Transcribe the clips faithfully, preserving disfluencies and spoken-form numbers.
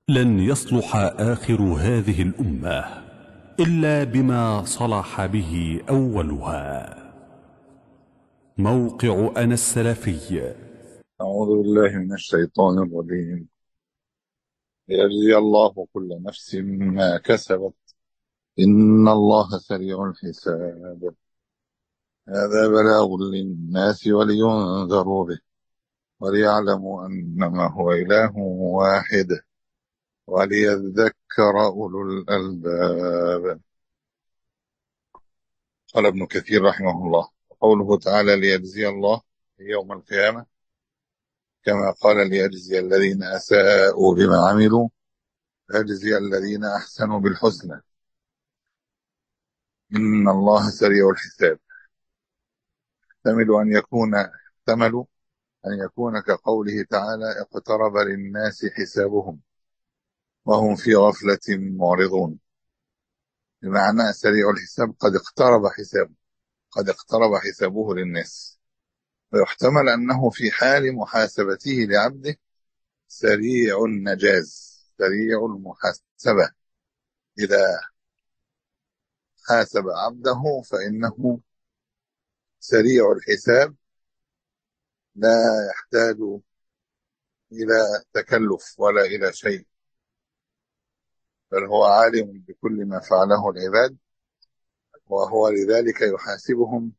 لن يصلح آخر هذه الأمة إلا بما صلح به أولها. موقع أنا السلفي. أعوذ بالله من الشيطان الرجيم. ليجزي الله كل نفس ما كسبت إن الله سريع الحساب. هذا بلاغ للناس ولينذروا به وليعلموا أنما هو إله واحد وليذكر أولو الألباب. قال ابن كثير رحمه الله: قوله تعالى ليجزي الله يوم القيامة، كما قال ليجزي الذين أساءوا بما عملوا يجزي الذين أحسنوا بالحسنى إن الله سريع الحساب. يحتمل أن يكون يحتمل أن يكون كقوله تعالى: اقترب للناس حسابهم وهم في غفلة معرضون، بمعنى سريع الحساب قد اقترب حسابه قد اقترب حسابه للناس. ويحتمل أنه في حال محاسبته لعبده سريع النجاز سريع المحاسبة، إذا حاسب عبده فإنه سريع الحساب لا يحتاج إلى تكلف ولا إلى شيء، بل هو عالم بكل ما فعله العباد، وهو لذلك يحاسبهم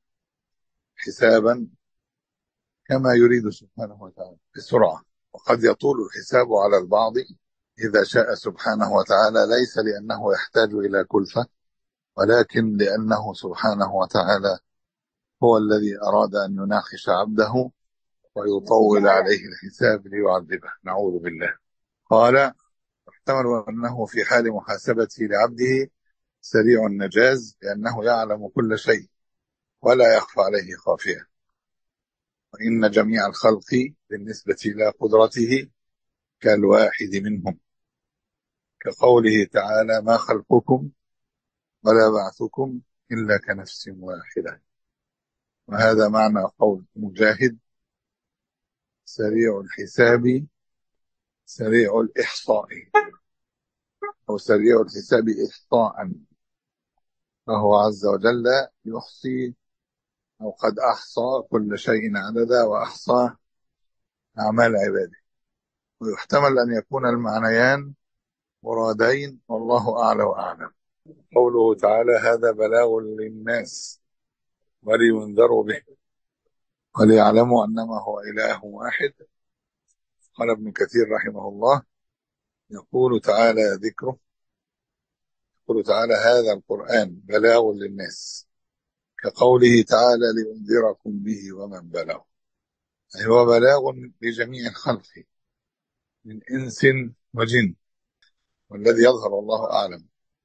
حسابا كما يريد سبحانه وتعالى بسرعة. وقد يطول الحساب على البعض إذا شاء سبحانه وتعالى، ليس لأنه يحتاج إلى كلفة، ولكن لأنه سبحانه وتعالى هو الذي أراد أن يناقش عبده ويطول عليه الحساب ليعذبه، نعوذ بالله. قال: يحتمل أنه في حال محاسبته لعبده سريع النجاز لأنه يعلم كل شيء ولا يخفى عليه خافية، وإن جميع الخلق بالنسبة إلى قدرته كالواحد منهم، كقوله تعالى: ما خلقكم ولا بعثكم إلا كنفس واحدة. وهذا معنى قول مجاهد: سريع الحساب سريع الإحصاء، أو سريع الحساب إحصاء، فهو عز وجل يحصي أو قد أحصى كل شيء عددا وأحصى أعمال عباده. ويحتمل أن يكون المعنيان مرادين، والله أعلى وأعلم. قوله تعالى: هذا بلاغ للناس ولينذروا به وليعلموا أنما هو إله واحد. قال ابن كثير رحمه الله: يقول تعالى ذكره يقول تعالى: هذا القرآن بلاغ للناس، كقوله تعالى: لينذركم به ومن بلغ، أي هو بلاغ لجميع الخلق من إنس وجن. والذي يظهر والله أعلم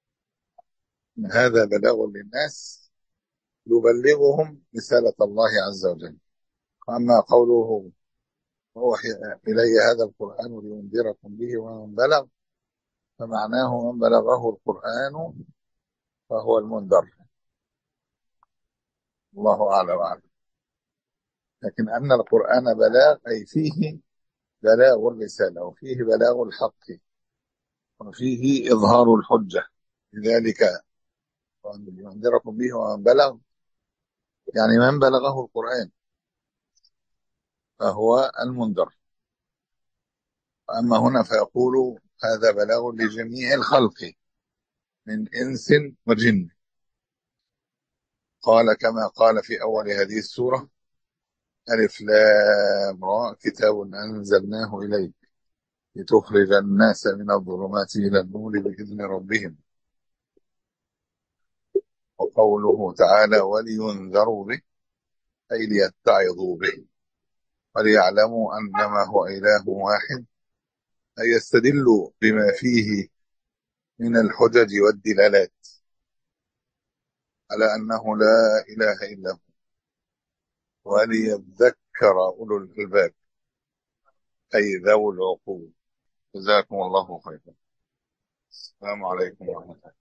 أن هذا بلاغ للناس يبلغهم رسالة الله عز وجل. أما قوله: وأوحي إلي هذا القرآن لينذركم به ومن بلغ، فمعناه من بلغه القرآن فهو المنذر، الله أعلى وأعلم. لكن أن القرآن بلاغ أي فيه بلاغ الرسالة وفيه بلاغ الحق وفيه إظهار الحجة، لذلك لينذركم به ومن بلغ يعني من بلغه القرآن فهو المنذر. أما هنا فيقول: هذا بلاغ لجميع الخلق من إنس وجن. قال كما قال في أول هذه السورة: ألف لام را كتاب أنزلناه إليك لتخرج الناس من الظلمات إلى النور بإذن ربهم. وقوله تعالى: ولينذروا به أي ليتعظوا به وليعلموا أنما هو إله واحد، أي يستدلوا بما فيه من الحجج والدلالات على أنه لا إله إلا هو، وليذكر أولو الألباب أي ذوي العقول. جزاكم الله خيرا. السلام عليكم ورحمة الله.